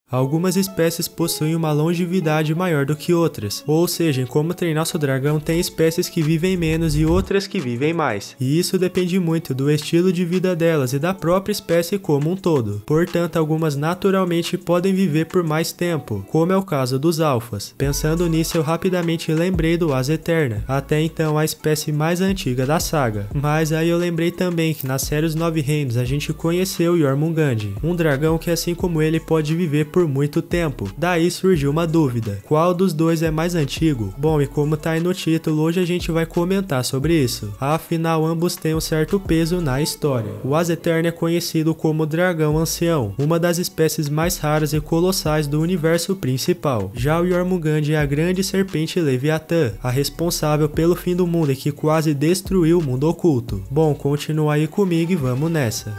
Algumas espécies possuem uma longevidade maior do que outras, ou seja, em Como Treinar Seu Dragão tem espécies que vivem menos e outras que vivem mais, e isso depende muito do estilo de vida delas e da própria espécie como um todo. Portanto, algumas naturalmente podem viver por mais tempo, como é o caso dos alfas. Pensando nisso, eu rapidamente lembrei do Asa Eterna, até então a espécie mais antiga da saga. Mas aí eu lembrei também que na série Os Nove Reinos a gente conheceu Jormungand, um dragão que assim como ele pode viver por muito tempo. Daí surgiu uma dúvida: qual dos dois é mais antigo? Bom, e como tá aí no título, hoje a gente vai comentar sobre isso. Afinal, ambos têm um certo peso na história. O Asa Eterna é conhecido como Dragão Ancião, uma das espécies mais raras e colossais do universo principal. Já o Jormungand é a grande serpente Leviatã, a responsável pelo fim do mundo e que quase destruiu o mundo oculto. Bom, continua aí comigo e vamos nessa.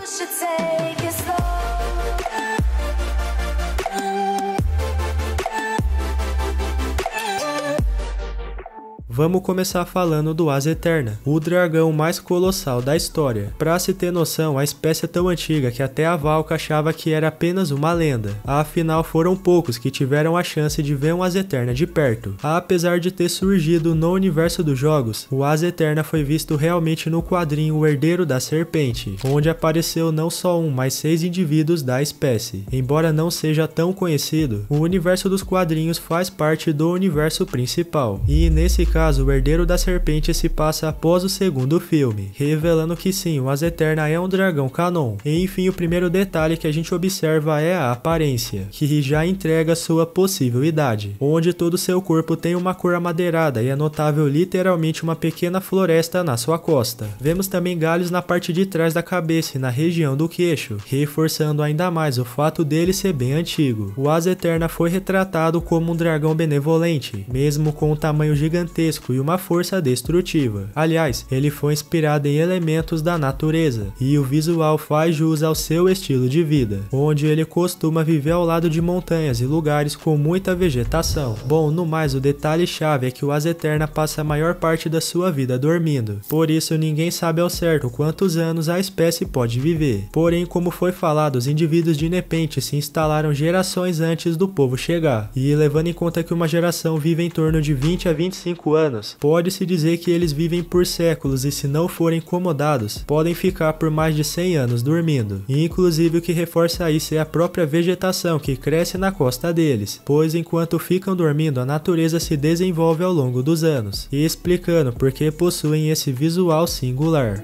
Vamos começar falando do Asa Eterna, o dragão mais colossal da história. Pra se ter noção, a espécie é tão antiga que até a Valka achava que era apenas uma lenda. Afinal, foram poucos que tiveram a chance de ver um Asa Eterna de perto. Apesar de ter surgido no universo dos jogos, o Asa Eterna foi visto realmente no quadrinho O Herdeiro da Serpente, onde apareceu não só um, mas 6 indivíduos da espécie. Embora não seja tão conhecido, o universo dos quadrinhos faz parte do universo principal, e nesse caso o Herdeiro da Serpente se passa após o segundo filme, revelando que sim, o Asa Eterna é um dragão canon. E enfim, o primeiro detalhe que a gente observa é a aparência, que já entrega sua possível idade, onde todo seu corpo tem uma cor amadeirada e é notável literalmente uma pequena floresta na sua costa. Vemos também galhos na parte de trás da cabeça e na região do queixo, reforçando ainda mais o fato dele ser bem antigo. O Asa Eterna foi retratado como um dragão benevolente, mesmo com um tamanho gigantesco e uma força destrutiva. Aliás, ele foi inspirado em elementos da natureza, e o visual faz jus ao seu estilo de vida, onde ele costuma viver ao lado de montanhas e lugares com muita vegetação. Bom, no mais, o detalhe chave é que o Asa Eterna passa a maior parte da sua vida dormindo, por isso ninguém sabe ao certo quantos anos a espécie pode viver. Porém, como foi falado, os indivíduos de Nepenthe se instalaram gerações antes do povo chegar, e levando em conta que uma geração vive em torno de 20 a 25 anos, pode-se dizer que eles vivem por séculos e se não forem incomodados, podem ficar por mais de 100 anos dormindo. E inclusive o que reforça isso é a própria vegetação que cresce na costa deles, pois enquanto ficam dormindo a natureza se desenvolve ao longo dos anos, e explicando por que possuem esse visual singular.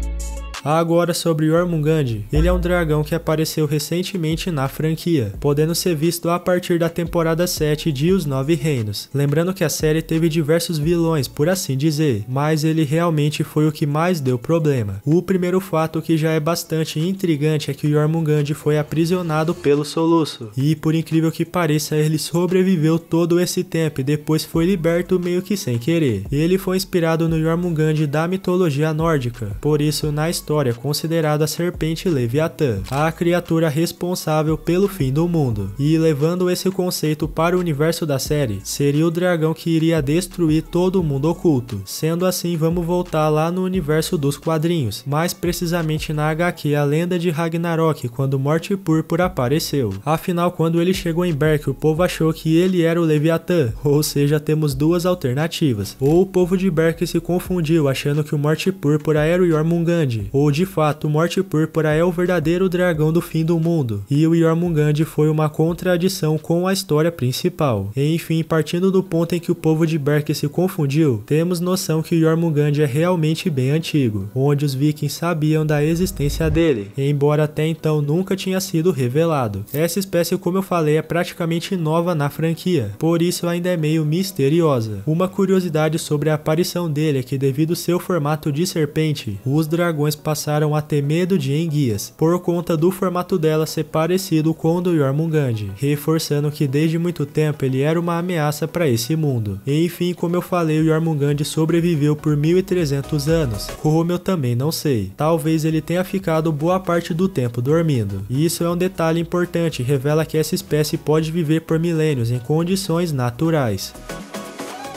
Agora sobre Jormungand, ele é um dragão que apareceu recentemente na franquia, podendo ser visto a partir da temporada 7 de Os Nove Reinos. Lembrando que a série teve diversos vilões, por assim dizer, mas ele realmente foi o que mais deu problema. O primeiro fato que já é bastante intrigante é que Jormungand foi aprisionado pelo Soluço, e por incrível que pareça ele sobreviveu todo esse tempo e depois foi liberto meio que sem querer. Ele foi inspirado no Jormungand da mitologia nórdica, por isso na história é considerada a serpente Leviatã, a criatura responsável pelo fim do mundo. E levando esse conceito para o universo da série, seria o dragão que iria destruir todo o mundo oculto. Sendo assim, vamos voltar lá no universo dos quadrinhos, mais precisamente na HQ A Lenda de Ragnarok, quando Morte Púrpura apareceu. Afinal, quando ele chegou em Berk, o povo achou que ele era o Leviatã, ou seja, temos duas alternativas. Ou o povo de Berk se confundiu achando que o Morte Púrpura era o Jormungand, ou de fato, Morte Púrpura é o verdadeiro dragão do fim do mundo, e o Jormungand foi uma contradição com a história principal. Enfim, partindo do ponto em que o povo de Berk se confundiu, temos noção que o Jormungand é realmente bem antigo, onde os vikings sabiam da existência dele, embora até então nunca tinha sido revelado. Essa espécie, como eu falei, é praticamente nova na franquia, por isso ainda é meio misteriosa. Uma curiosidade sobre a aparição dele é que devido ao seu formato de serpente, os dragões passaram a ter medo de enguias, por conta do formato dela ser parecido com o do Jormungand, reforçando que desde muito tempo ele era uma ameaça para esse mundo. Enfim, como eu falei, o Jormungand sobreviveu por 1300 anos, como eu também não sei. Talvez ele tenha ficado boa parte do tempo dormindo. E isso é um detalhe importante, revela que essa espécie pode viver por milênios em condições naturais.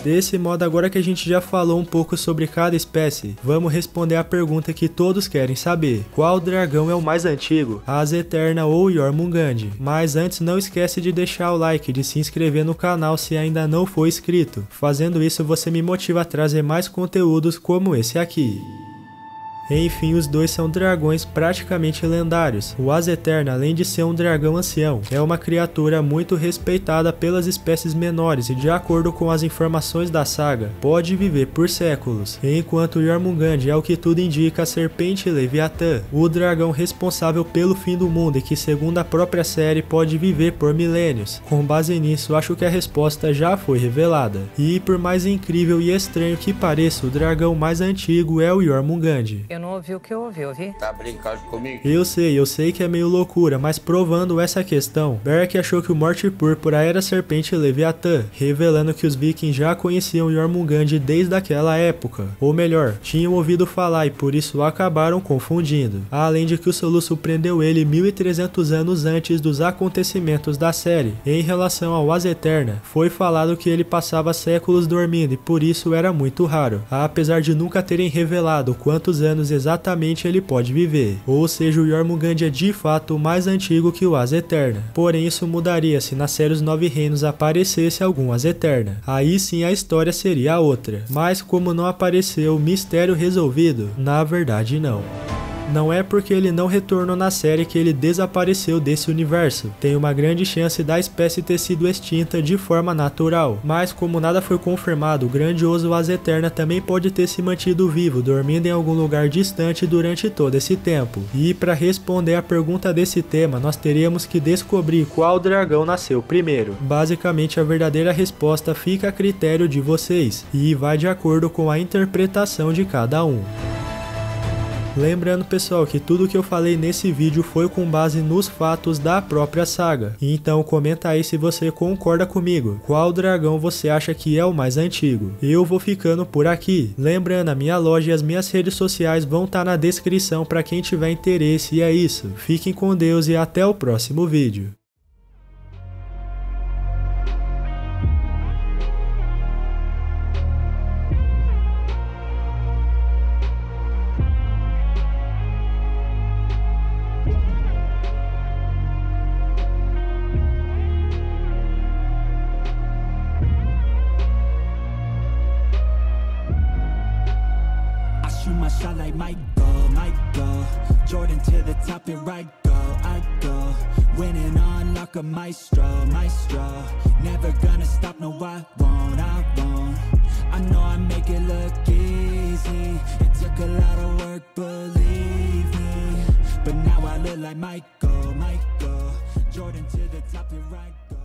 Desse modo, agora que a gente já falou um pouco sobre cada espécie, vamos responder a pergunta que todos querem saber: qual dragão é o mais antigo, a Asa Eterna ou o Jormungand? Mas antes, não esquece de deixar o like e de se inscrever no canal se ainda não for inscrito. Fazendo isso, você me motiva a trazer mais conteúdos como esse aqui. Enfim, os dois são dragões praticamente lendários. O Asa Eterna, além de ser um dragão ancião, é uma criatura muito respeitada pelas espécies menores e, de acordo com as informações da saga, pode viver por séculos. Enquanto o Jormungand é o que tudo indica a serpente Leviatã, o dragão responsável pelo fim do mundo e que, segundo a própria série, pode viver por milênios. Com base nisso, acho que a resposta já foi revelada. E por mais incrível e estranho que pareça, o dragão mais antigo é o Jormungand. Eu não ouvi o que eu ouvi? Tá brincando comigo? Eu sei que é meio loucura, mas provando essa questão, Beric achou que o Morte Púrpura era a serpente Leviatã, revelando que os vikings já conheciam Jormungand desde aquela época. Ou melhor, tinham ouvido falar e por isso acabaram confundindo. Além de que o soluço prendeu ele 1300 anos antes dos acontecimentos da série. Em relação ao Asa Eterna, foi falado que ele passava séculos dormindo e por isso era muito raro, apesar de nunca terem revelado quantos anos exatamente ele pode viver, ou seja, o Jormungand é de fato mais antigo que o Asa Eterna. Porém, isso mudaria se na série Os Nove Reinos aparecesse algum Asa Eterna. Aí sim a história seria outra. Mas como não apareceu, mistério resolvido? Na verdade não. Não é porque ele não retornou na série que ele desapareceu desse universo. Tem uma grande chance da espécie ter sido extinta de forma natural. Mas como nada foi confirmado, o grandioso Asa Eterna também pode ter se mantido vivo, dormindo em algum lugar distante durante todo esse tempo. E para responder a pergunta desse tema, nós teríamos que descobrir qual dragão nasceu primeiro. Basicamente, a verdadeira resposta fica a critério de vocês, e vai de acordo com a interpretação de cada um. Lembrando, pessoal, que tudo que eu falei nesse vídeo foi com base nos fatos da própria saga. Então comenta aí se você concorda comigo. Qual dragão você acha que é o mais antigo? Eu vou ficando por aqui. Lembrando, a minha loja e as minhas redes sociais vão estar na descrição para quem tiver interesse. E é isso. Fiquem com Deus e até o próximo vídeo. My shot like Michael Jordan to the top, here I go winning on like a maestro never gonna stop, no I won't I know I make it look easy, it took a lot of work, believe me, but now I look like Michael Jordan to the top, here I go.